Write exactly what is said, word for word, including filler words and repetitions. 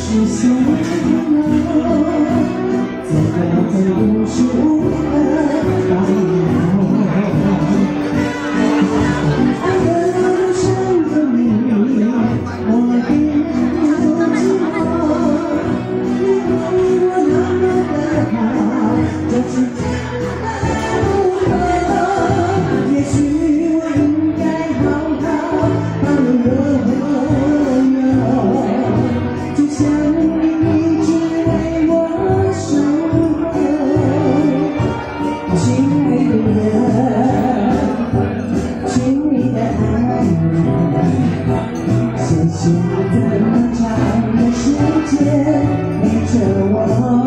实现了，走过这无数的道路。爱的路上的你，我并不寂寞，因为我那么的好，这是真的不可。也许我应该好好把握，就像你一直为我守候，亲爱的人，亲密的爱人，谢谢你这么长的时间陪着我。